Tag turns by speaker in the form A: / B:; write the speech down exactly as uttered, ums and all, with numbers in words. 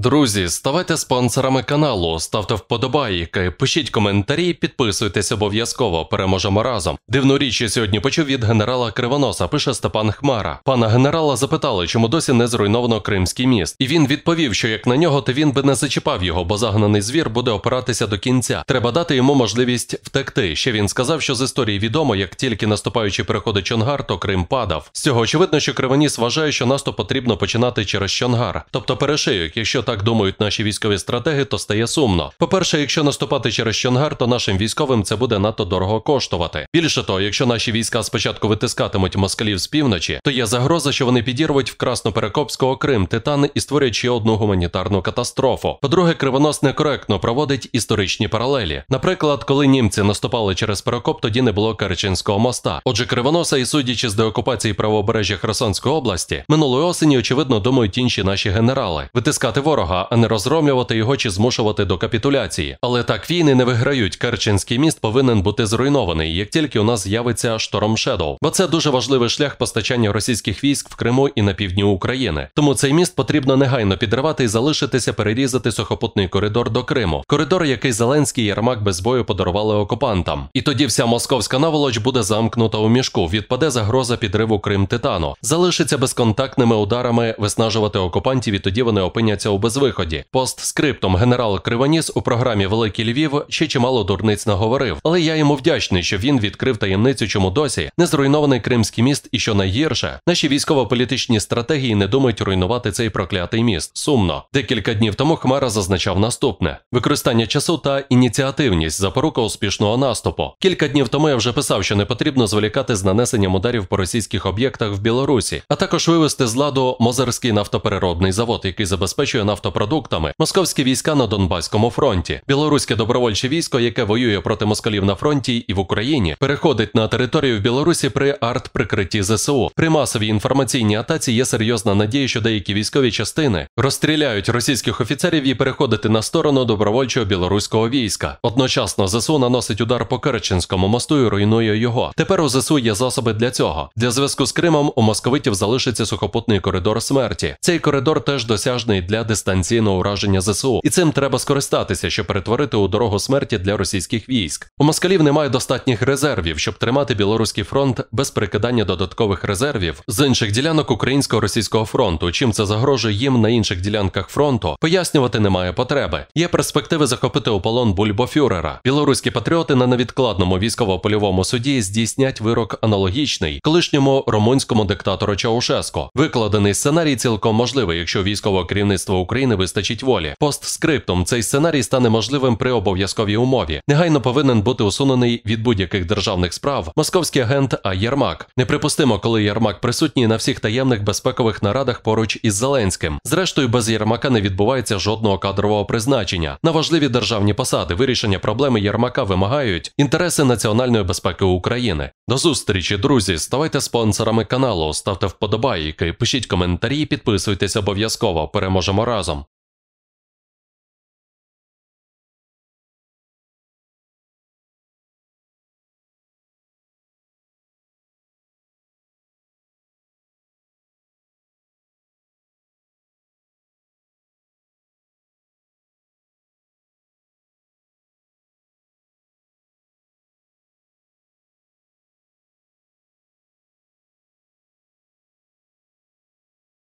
A: Друзі, ставайте спонсорами каналу, ставте вподобайки, пишіть коментарі, підписуйтесь обов'язково, переможемо разом. Дивну річ я сьогодні почув від генерала Кривоноса, пише Степан Хмара. Пана генерала запитали, чому досі не зруйновано Кримський міст. І він відповів, що як на нього, то він би не зачіпав його, бо загнаний звір буде опиратися до кінця. Треба дати йому можливість втекти. Ще він сказав, що з історії відомо, як тільки наступаючий переходить Чонгар, то Крим падав. З цього очевидно, що Кривоніс вважає, що наступ потрібно починати через Чонгар, тобто перешийок. Якщо так думають наші військові стратеги, то стає сумно. По-перше, якщо наступати через Чонгар, то нашим військовим це буде надто дорого коштувати. Більше того, якщо наші війська спочатку витискатимуть москалів з півночі, то є загроза, що вони підірвуть в Красноперекопського Крим, Титан і створять ще одну гуманітарну катастрофу. По-друге, Кривонос некоректно проводить історичні паралелі. Наприклад, коли німці наступали через Перекоп, тоді не було Керченського моста. Отже, Кривоноса і судячи з деокупації правобережжя Херсонської області, минулої осені, очевидно, думають інші наші генерали. Витискати ворога, а не розгромлювати його чи змушувати до капітуляції. Але так війни не виграють. Керченський міст повинен бути зруйнований, як тільки у нас з'явиться Шторм Шедоу. Бо це дуже важливий шлях постачання російських військ в Криму і на півдні України. Тому цей міст потрібно негайно підривати і залишитися перерізати сухопутний коридор до Криму. Коридор, який Зеленський і Єрмак без бою подарували окупантам. І тоді вся московська наволоч буде замкнута у мішку, відпаде загроза підриву Крим-Титану. Залишиться безконтактними ударами виснажувати окупантів, і тоді вони опиняться у безвиході. Постскриптом генерал Кривоніс у програмі «Великий Львів» ще чимало дурниць наговорив. Але я йому вдячний, що він відкрив таємницю, чому досі не зруйнований Кримський міст і, що найгірше, наші військово-політичні стратегії не думають руйнувати цей проклятий міст. Сумно. Декілька днів тому Хмара зазначав наступне. Використання часу та ініціативність – запорука успішного наступу. Кілька днів тому я вже писав, що не потрібно зволікати з нанесенням ударів по російських об'єктах в Білорусі, а також вивести з ладу Мозирський нафтопереробний завод, який забезпечує нафтопродуктами московські війська на Донбаському фронті. Білоруське добровольче військо, яке воює проти москалів на фронті і в Україні, переходить на територію в Білорусі при арт-прикритті ЗСУ. При масовій інформаційній атаці є серйозна надія, що деякі військові частини розстріляють російських офіцерів і переходити на сторону добровольчого білоруського війська. Одночасно ЗСУ наносить удар по Керченському мосту і руйнує його. Тепер у ЗСУ є засоби для цього. Для зв'язку з Кримом у московитів залишиться сухопутний коридор смерті. Цей коридор теж досяжний для дистанційного ураження ЗСУ. І цим треба скористатися, щоб перетворити у дорогу смерті для російських військ. У москалів немає достатніх резервів, щоб тримати білоруський фронт без прикидання додаткових резервів з інших ділянок українсько-російського фронту. Чим це загрожує їм на інших ділянках фронту, пояснювати немає потреби. Є перспективи захопити у полон бульбофюрера. Білоруські патріоти на невідкладному військово-польовому суді здійснять вирок аналогічний колишньому румунському диктатору Чаушеско. Викладений сценарій цілком можливий, якщо військове керівництво України вистачить волі. Постскриптум, цей сценарій стане можливим при обов'язковій умові. Негайно повинен бути усунений від будь-яких державних справ московський агент А. Єрмак. Неприпустимо, коли Єрмак присутній на всіх таємних безпекових нарадах поруч із Зеленським. Зрештою, без Єрмака не відбувається жодного кадрового призначення. На важливі державні посади вирішення проблеми Єрмака вимагають інтереси національної безпеки України. До зустрічі, друзі! Ставайте спонсорами каналу, ставте вподобайки, пишіть коментарі, підписуйтесь обов'язково. Переможемо разом!